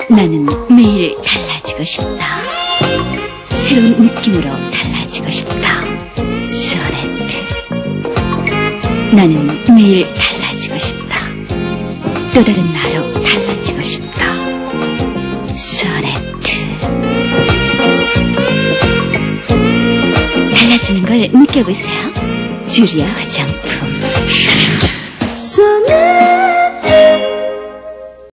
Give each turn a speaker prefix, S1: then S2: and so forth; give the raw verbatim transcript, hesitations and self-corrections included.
S1: 나는 매일 달라지고 싶다. 새로운 느낌으로 달라지고 싶다. 소네트. 나는 매일 달라지고 싶다. 또 다른 나로 달라지고 싶다. 소네트. 달라지는 걸 느껴보세요. 주리아 화장품.